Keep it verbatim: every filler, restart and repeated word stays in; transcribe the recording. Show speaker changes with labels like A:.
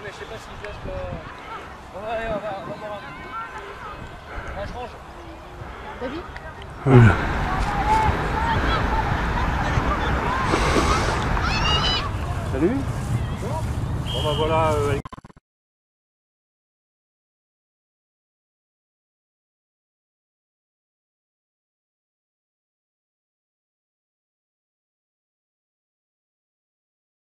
A: Ouais, mais je sais pas s'il place le... Bon, allez, on va, on va voir un... Là, je range. David
B: Voilà.
C: Salut. Bon bah voilà. Euh,